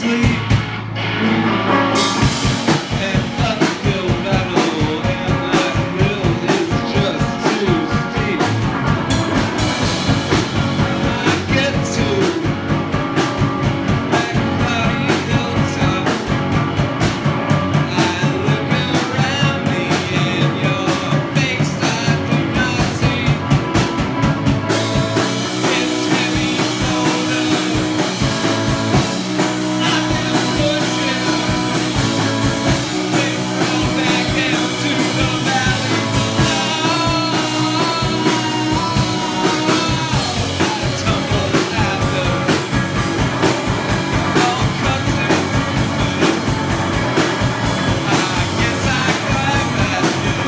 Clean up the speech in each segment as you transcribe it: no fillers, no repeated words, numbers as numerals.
sleep. And uphill battle, and that hill is just too steep. I get to that cloudy hilltop. I look around me, and your face I do not see. It's heavy shoulder. I've been pushing. They roll back down to the valley below. I tumble after all cousin. I guess I climb that hill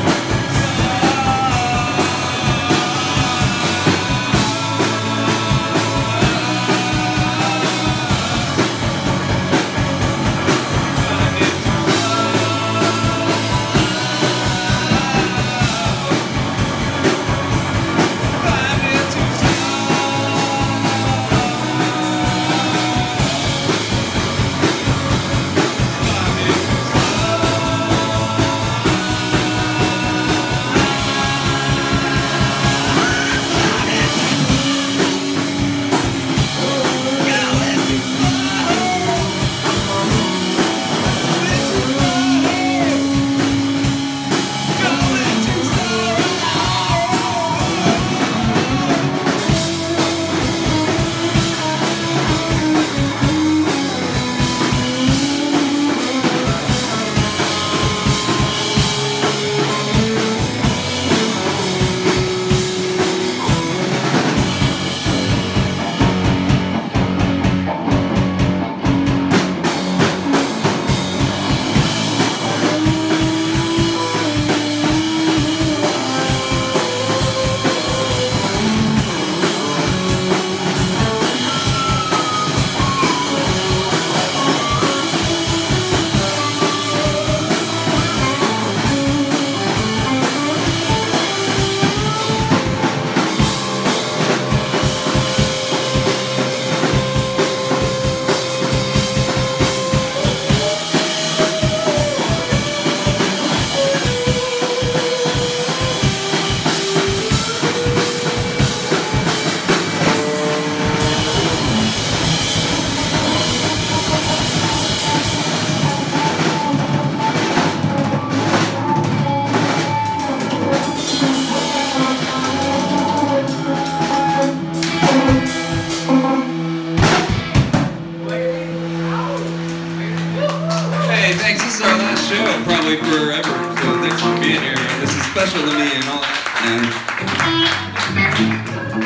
Hey, thanks. This is our last show, probably forever. So thanks for being here. This is special to me and all that. And